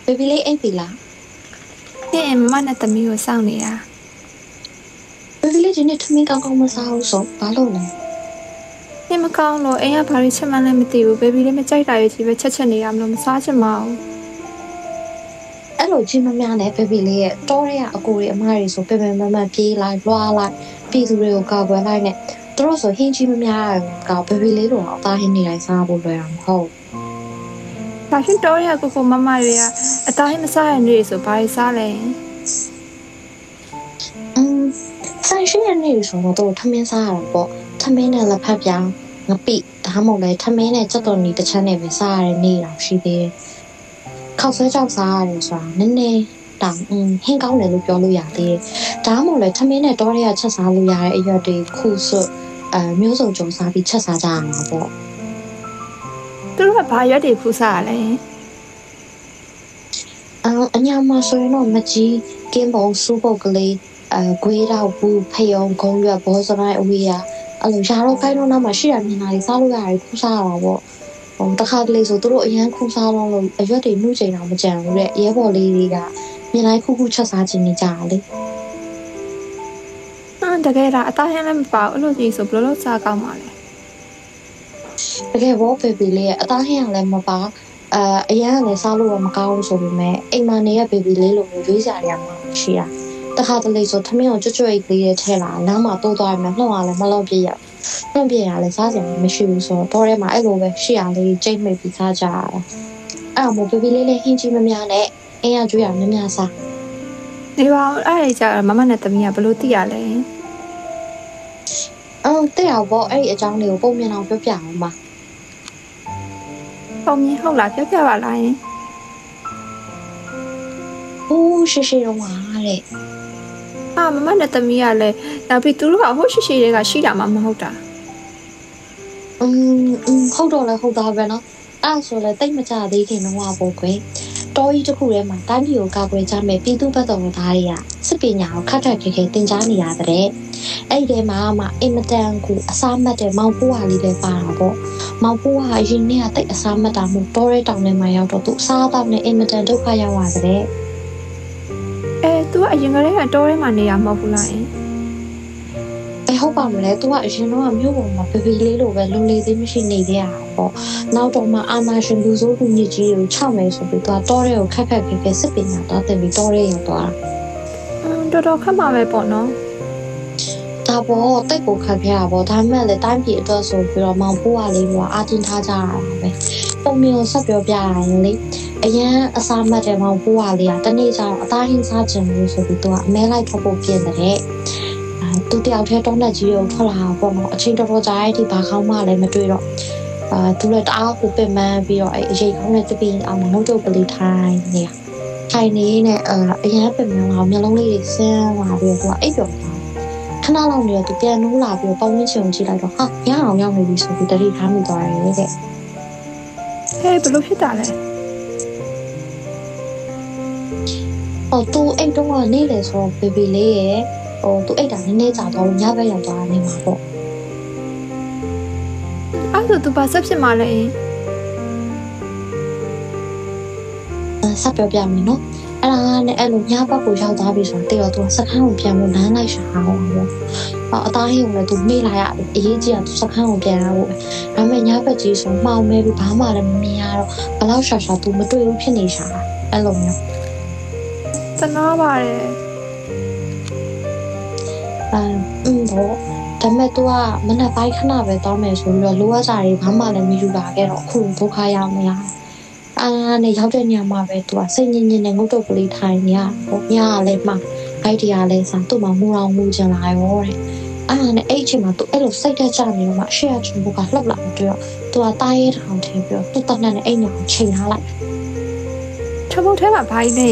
baby လေးအိပ်ပြီလားနဲ့မမနဲ့သမီးကိုစောင့်နေတာ baby လေးဒီနေ့ထမင်းကောင်းကောင်းမစားဘူးဆိုဘာလို့လဲနေမကောင်းလို့အိမ်ကဘာလို့ချက်မှန်းလဲမသိဘူး baby လေးမကြိုက်တာရဲ့ကြီးပဲချက်နေရမလို့မစားချင်ပါဘူးအဲ့လိုချင်းမများနဲ့ baby လေးရဲ့တောထဲကအကိုတွေအမတွေဆိုပင်ပင်မမပြေးလိုက်လွှားလိုက်ပြည်သူတွေကိုကာကွယ်လိုက်နဲ့သူတို့ဆိုဟင်းချင်းမများက baby လေးတို့အသားဟင်းနေတိုင်းစားဖို့လွယ်အောင်မဟုတ်ဘာဖြစ်တော့ရကိုမမတွေကအသားဟင်းမစားရနေဆိုဘာလို့စားလဲဆိုင်ရှိရနေဆိုတော့ထမင်းစားရတာပေါ့ထမင်းနဲ့လက်ဖက်ပြောင်းငပိဒါမှမဟုတ်လဲထမင်းနဲ့စက်တော်နီတစ်ချက်နဲ့ပဲစားရတဲ့နေ့တောင်ရှိသေးတယ်ခောက်ဆွဲကြောက်စားရတယ်ဆိုတာနည်းနည်းတောင်ဟင်းကောင်းတယ်လို့ပြောလို့ရသေးတယ်ဒါမှမဟုတ်လဲထမင်းနဲ့တောထဲကချက်စားလို့ရတဲ့အရွက်တွေခုစွတ်မျိုးစုံကြုံစားပြီးချက်စားကြရမှာပေါ့သူတို့ကဘာရွက်တွေဖူးစားရလဲအညာမှာဆိုရင်တော့မကြီးကင်းပုံစူးပုတ်ကလေးဂွေးတော့ဘူးဖယုံဂုံရွက်ဘောစပိုင်းအဝေးရအဲ့လိုရာတော့ခိုင်းတော့နောက်မှာရှိရမြင်လာလေးစားလို့ရတယ်ခူးစားရတာပေါ့ဟိုတခါတလေဆိုသူတို့အရန်ခူးစားလို့အရွက်တွေနှုတ်ချိန်အောင်မကြံဘူးတဲ့ရဲဘော်လေးတွေကမြင်လိုက်ခုခုချက်စားခြင်းနေကြတာလေတကယ်လားအသားဟင်းလည်းမပါဘူးအဲ့လိုကြီးဆိုဘယ်လိုစားကောင်းပါလဲတကယ်ဘော baby လေးရဲ့အသားဟင်းကလည်းမပါအရန်ကလည်းစားလို့တော့မကောင်းဘူးဆိုပေမဲ့အိမ်မနေရဲ့ baby လေးလိုမျိုးရွေးစရာတွေမှရှိတာတခါတလေဆိုထမင်းကိုကြွတ်လေးရဲ့ထဲလာလမ်းမှာတိုးသွားရင်လှုပ်ရလဲမလှုပ်ပြရလှုပ်ပြရလဲစားစရာမရှိဘူးဆိုတော့ထဲမှာအဲ့လိုပဲရှိရလေးကြိတ်မိတ်ပြီးစားကြရတာအဲ့မို့ baby လေးလည်းဟင်းကြီးမများနဲ့အင်းရကျွေးရမများစားဒီပါအဲ့ဒီကြမမနဲ့သမီးကဘယ်လိုသိရလဲတဲ့အောင်ပေါ့အဲ့ဒီအကြောင်းလေးကိုပုံမြင်အောင်ပြောပြအောင်ပါပုံမြင်ဟုတ်လားပြောပြပါလားယင်ဟိုးရှိတော့ဟာတဲ့မမနဲ့သမီးကလည်းနောက်ပြီးသူတို့ကဟိုရှိတွေကရှိတာမှမဟုတ်တာဟုတ်တော့လဲဟုတ်သားပဲနော်အဲ့ဆိုလဲတိတ်မကြသေးခင်တော့ပေါ့ကွယ်တော်ကြီးတစ်ခုထဲမှာတိုင်းပြည်ကိုကာကွယ်ကြမယ်ပြည်သူ့ဘက်တော်သားတွေကစစ်ပညာကိုခက်ခက်ခဲခဲသင်ကြားနေရတဲ့အဲ့ဒီထဲမှာမှအင်မတန်ကိုအစားမတ်တဲ့မောင်ပိုးဟာလေးလည်းပါတာပေါ့မောင်ပိုးဟာအရင်နေ့ကတိတ်အစားမတ်တာမို့တော်ရဲတောင်ထဲမှာရောက်တော့သူအစားအသောက်နဲ့အင်မတန်ဒုက္ခရောက်ရတဲ့သူကအရင်ကတည်းကတောထဲမှာနေရမဟုတ်ဘူးလားယင်ဟုတ်ပါမလဲသူကအရင်တော့မြို့ပေါ်မှာဘေဘီလေးလိုပဲလုံလေးသေးမရှိနေသေးရတာပေါ့နောက်တော့မှအာနာရှင်လူစိုးလူမြင့်ကြီးကိုခြောက်မယ်ဆိုပြီးသူကတောထဲကိုခက်ခက်ခဲခဲစစ်ပညာတော့တင်ပြီးတောထဲရောက်သွားတာတော်တော်ခက်မှာပဲပေါ့နော်ဒါပေါ့တိတ်ကိုခက်ခဲတာပေါ့ဒါမှလည်းတိုင်းပြည်အတွက်ဆိုပြီးတော့မောင်ပိုးကလေးကအာတင်ထားကြရတာပဲပုံမျိုးဆက်ပြောပြရရင်လေအရင်အစားမတ်တဲ့မောင်ပိုးကလေးကတနေ့ကျတော့အသားဟင်းစားခြင်းလို့ဆိုပြီးသူကအမဲလိုက်ထွက်ဖို့ပြင်တယ်သူတယောက်တည်းတောင်းတက်ကြီးကိုထွက်လာပေါ့နော်အချိန်တော်တော်ကြာရဲ့ဒီဘာခေါင်းမှလည်းမတွေ့တော့သူလည်းတအားကိုပင်ပန်းပြီးတော့အဲ့အရေးခေါင်းနဲ့တပင်းအောင်နှုတ်တုပ်ကလေးထိုင်နေထိုင်နေနဲ့အရင်ပင်ပန်းအောင်မျက်လုံးလေးတွေဆင်းလာပြီးတော့အိပ်ပျော်သွားခဏလောက်နေတော့သူပြန်နိုးလာပြီးတော့ပတ်ဝန်းကျင်ကိုကြည့်လိုက်တော့ဟာရအောင်ရောက်နေပြီဆိုပြီးတတိထားမိသွားတယ်တဲ့ဘယ်လိုဖြစ်တာလဲသူအိတ်တော့ကနေလေဆိုတော့ဘေဘီလေးရဲ့သူအိတ်တာနည်းနည်းကြာတော့ညဘက်ရောက်သွားနေမှာပေါ့အဲ့ဒါသူဘာဆက်ဖြစ်မှာလဲယင်ဆက်ပြောပြမယ်နော်အဲ့ဒါနဲ့အဲ့လိုညဘက်ကိုရောက်သွားပြီဆိုတော့သူကစခန်းကိုပြန်ဖို့လမ်းလိုက်ရှာအောင်ပေါ့အသားဟင်းကိုလည်းသူမေ့လာရတယ်အရေးကြီးတာသူစခန်းကိုပြန်ရဖို့ပဲဒါပေမဲ့ညဘက်ကြီးဆိုမှောင်မဲပြီးဘာမှလည်းမမြင်ရတော့ဘလောက်ရှာရှာသူမတွေ့ဘူးဖြစ်နေရှာတာအဲ့လိုမျိုးတနာပါတယ်တော့ဒါပေမဲ့ तू ကမနက်ပိုင်းခဏပဲတောင်းမယ်ဆိုပြီးတော့လိုအပ်ကြတွေဘာမှလည်းမယူလာခဲ့တော့အခုဒုက္ခရောက်နေရတယ်နဲ့ရောက်တဲ့ညမှာပဲ तू ကစိတ်ညစ်ညစ်နဲ့ငုတ်တုပ်ကလေးထိုင်နေရပေါ့ညကလည်းမှအိုက်ဒီယာလည်းစားသူ့မှာမူအောင်မူချင်လာရောတဲ့နဲ့အဲ့ချိန်မှာ तू အဲ့လိုစိတ်တက်ကြနေတော့မှရှေ့ကချုံဘုကလှုပ်လာပြီးတော့ तू ကတားရဲထောင်ထင်းပြီးတော့သူ့တနက်နဲ့အိမ်ညကိုချိန်ထားလိုက်ချုံဘုတ်ထဲမှာဘာကြီး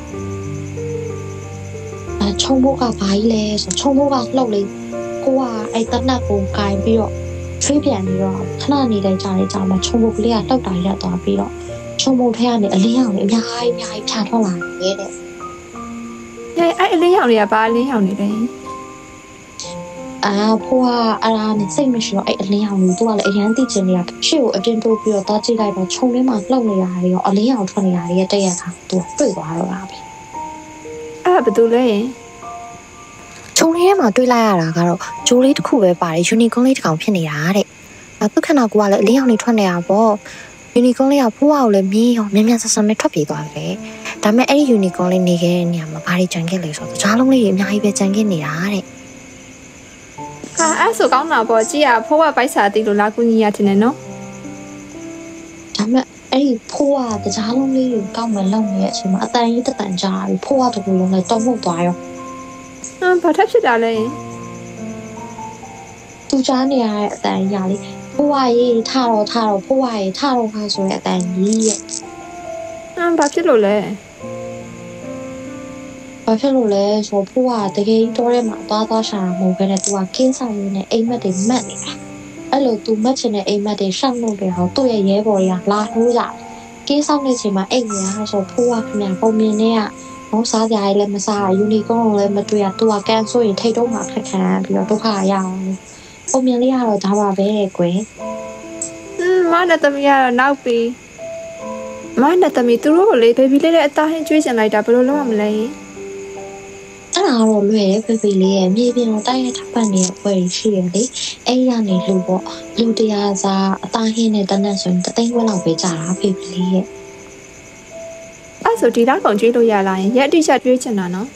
လဲချုံဘုကဘာကြီးလဲဆိုချုံဘုကလှုပ်လေကိုကအဲ့တနက်ကိုကင်ပြီးတော့ဖေးပြန်ပြီးတော့ခဏနေတဲ့ကြားလေးကြားမှာချုံဘုကလေးကလှုပ်တာရက်သွားပြီးတော့ချုံဘုထဲကနေအလင်းရောင်လေးအများကြီးဖြာထွက်လာနေတဲ့အဲ့အလင်းရောင်တွေကဘာအလင်းရောင်နေလဲအဖိုးကအရာနဲ့စိတ်မရှိတော့အဲ့အလင်းအောင်ကိုသူကလည်းအရန်သိချင်နေတာရှေ့ကိုအတင်းတိုးပြီးတော့သွားကြည့်လိုက်တော့ခြုံထဲမှာလှုပ်နေတာတွေရောအလင်းအောင်ထွက်နေတာတွေရဲ့တက်ရတာသူတွေ့သွားတော့တာပဲအဲ့ဘာတူလဲခြုံလေးထဲမှာတွေ့လိုက်ရတာကတော့ဂျိုးလေးတစ်ခုပဲပါတယ်ယူနီကွန်လေးတစ်ကောင်ဖြစ်နေတာတဲ့သူခဏကလည်းအလင်းအောင်နေထွက်နေတာပေါ့ယူနီကွန်လေးကဖိုးအောင်လည်းမြင်းရောမြန်မြန်ဆန်ဆန်ပဲထွက်ပြေးသွားတယ်ဒါပေမဲ့အဲ့ဒီယူနီကွန်လေးနေခဲ့တဲ့နေရာမှာဘာတွေကြံခဲ့လဲဆိုတော့ကြားလုံးလေးတွေအများကြီးပဲကြံခဲ့နေတာတဲ့အဲ့ဆိုကောင်းတာပေါ့ကြည့်ရဖိုးကပိုက်စာတီလို့လာကူညီရတင်နေနော်ဒါပေမဲ့အဲ့ဒီဖိုးကကြားလုံးလေးကိုကောက်မှလောက်နေတဲ့အချိန်မှာအတန်ကြီးတန်ကြားပြီးဖိုးကတကူလုံးနဲ့တုံ့မှုသွားရောဘာထက်ဖြစ်တာလဲသူကြားနေရတဲ့အတန်ကြီးလေးဖိုးဝါရေးထတော့ဖိုးဝါရေးထတော့ခါဆိုတဲ့အတန်ကြီးရဲ့ဘာဖြစ်လို့လဲဘာဖြစ်လို့လဲဆိုဖိုးကတကယ်တော့ထဲမှာသွားရှာတာမဟုတ်ဘဲနဲ့သူကကင်းဆောင်ရင်းနဲ့အိမ်မက်တွေမက်နေတာအဲ့လိုသူမက်ချင်တဲ့အိမ်မက်တွေရှောက်လို့တယ်ဟောသူ့ရဲ့ရဲဘော်တွေကလာထိုးကြတယ်ကင်းဆောင်နေချိန်မှာအိမ်နေတာဆိုဖိုးကခင်ဗျာပုံမြင်နဲ့ကမောစားကြရလည်းမစားယူနီကွန်လည်းမတွေ့ရသူကကန်ဆိုရင်ထိတ်တုံးမှာခက်ခံပြီးတော့ဒုက္ခရအောင်ပုံမြင်လေးကတော့ဒါပါပဲကွယ်မနဲ့သမီးကတော့နောက်ပြီးမနဲ့သမီးသူတို့ကိုလေဘေဘီလေးနဲ့အသားဟင်းကျွေးချင်လိုက်တာဘယ်လိုလုပ်ရမလဲအဲ့ဒါတော့လွယ်တယ်ဖေဖေလေးရဲ့မြေပြင်တော့တိုက်ရိုက်ထောက်ပံ့နေတဲ့ပွဲရှိရလေအဲ့ရနေလူပေါ့လူတရားစားအသားဟင်းနဲ့တနက်ဆိုရင်3သိန်းခွဲလောက်ပဲကြာတာဖေဖေလေးရဲ့အဲ့ဆိုဒီလောက်ကောင်ကျွေးလို့ရလာရင်ရက်အတိအကျကျွေးချင်တာနော်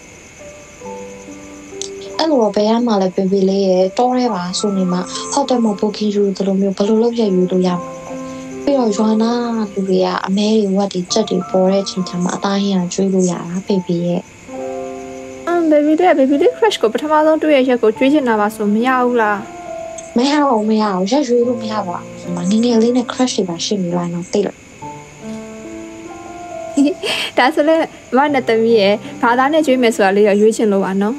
အဲ့လိုဘယ်မှလည်းဖေဖေလေးရဲ့တောရဲပါဆိုနေမှာဟိုတယ်မှာ booking ယူတယ်လို့မျိုးဘယ်လိုလုပ်ရယူလို့ရမှာပြီးတော့ရွာနာလူတွေကအမဲတွေဝက်တွေကြက်တွေပေါ်တဲ့အချိန်မှာအသားဟင်းကျွေးလို့ရတာဖေဖေရဲ့ babyလေး crush ကိုပထမဆုံးတွေ့ရရက်ကိုကျွေးချင်တာပါဆိုမရဘူးလားမရဘူးရက်ရွေးလို့မရပါဘူးငငယ်လေးနဲ့ crush တွေပါရှိနေလိုက်တော့သိလို့ဒါဆိုလည်းမနဲ့သမီးရဲ့ဘာသာနဲ့ကျွေးမယ်ဆိုတာလေးရွေးချင်လို့ပါနော်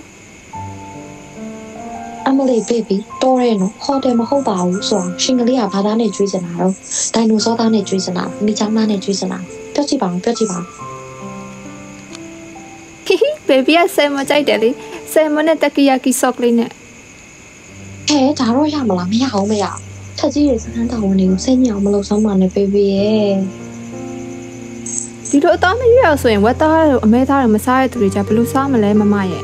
အမလေး baby တော်ရဲနော်ဟိုတယ်မဟုတ်ပါဘူးဆိုတာရှင်ကလေးကဘာသာနဲ့ကျွေးချင်တာတော့ဒိုင်နိုဆောသားနဲ့ကျွေးချင်တာမိချောင်းသားနဲ့ကျွေးချင်တာပြောကြည့်ပါဦး baby ကဆယ်မကြိုက်တယ်လေဆယ်မနဲ့တက်ကီယာကီဆော့ကလေးနဲ့ဒါတော့ရမလားမရအောင်ထက်ကြီးရဲ့စကန်တောင်းဝင်တွေကိုစိတ်ညစ်အောင်မလုပ်ဆောင်ပါနဲ့ baby ရဲ့ဒီလိုအသားမရအောင်ဆိုရင်ဝက်သားတို့အမဲသားတို့မစားရတဲ့သူတွေကြဘယ်လိုစားမလဲမမရဲ့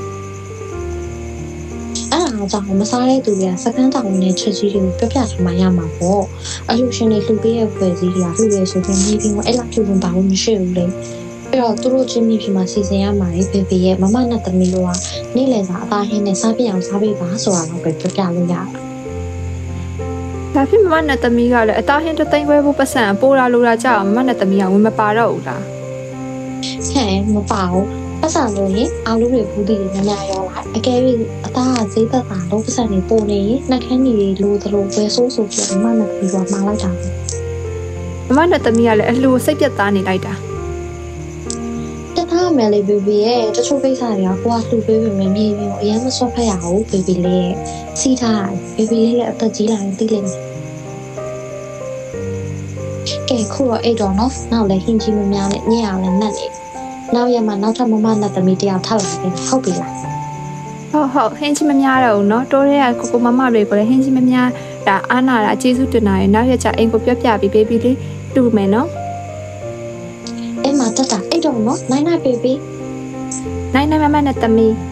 အဲ့ဒါကြောင့်မစားတဲ့သူတွေကစကန်တောင်းဝင်တဲ့ချက်ကြီးတွေကိုပြပြထားမှရမှာပေါ့အလူရှင်တွေလှူပေးတဲ့ဖွဲ့စည်းတွေကလှူရဲဆိုတဲ့မြေပြင်ကိုအဲ့လောက်ကျုံပါလို့မရှိဘူးလေအဲ့တော့သူတို့ချင်းမြဖြစ်မှာစီစဉ်ရမှာလေဖေဖေရဲ့မမနဲ့သမီးတို့ကနေ့လည်စာအသားဟင်းနဲ့စားပြအောင်စားပေးပါဆိုတာတော့ပဲပြပြလို့ရတယ်။ဒါဖြစ်မမနဲ့သမီးကလည်းအသားဟင်း3သိန်းခွဲဖို့ပတ်စံပိုးလာလို့လာကြအောင်မမနဲ့သမီးကဝင်မပါတော့ဘူးလား။မပါဘူး။ပတ်စံလို့ရင်အာလူတွေဘူးတွေများရောလိုက်အကယ်၍အသားကဈေးသက်သာလို့ပတ်စံတွေပိုနေရင်နှက်ခမ်းကြီးလိုသလိုပဲဆိုးဆိုပြီးမမနဲ့သမီးကမှားလိုက်တာ။မမနဲ့သမီးကလည်းအလှူစိတ်ပြတ်သားနေလိုက်တာ။ထားမယ်လေ baby ရဲ့တချို့ကိစ္စတွေကကိုကလှူပေးပေမဲ့မြေပြင်ကိုအရင်မဆွတ်ဖက်ရဘူး baby လေးရဲ့စီးထား baby လေးလည်းအသက်ကြီးလာရင်သိလိမ့်မယ်ကဲခုတော့အဲ့တော့နော်နောက်လည်းဟင်းကြီးမများနဲ့ညံ့အောင်လည်းနှက်နေနောက်ရမှာနောက်ထပ်မမနဲ့သမီးတယောက်ထပ်လာတယ်ဟုတ်ပြီလားဟုတ်ဟင်းကြီးမများတော့ဘူးနော်တိုးရဲကကိုမမတွေကိုလည်းဟင်းကြီးမများဒါအားနာတာကျေးဇူးတင်တာရနောက်ရက်ကျအိမ်ကိုပြပြပြီး baby လေးတူမယ်နော်အဲ့မှာတက်တာအဲ့တော့နော်နိုင်နိုင် baby နိုင်နိုင်မမနဲ့သမီး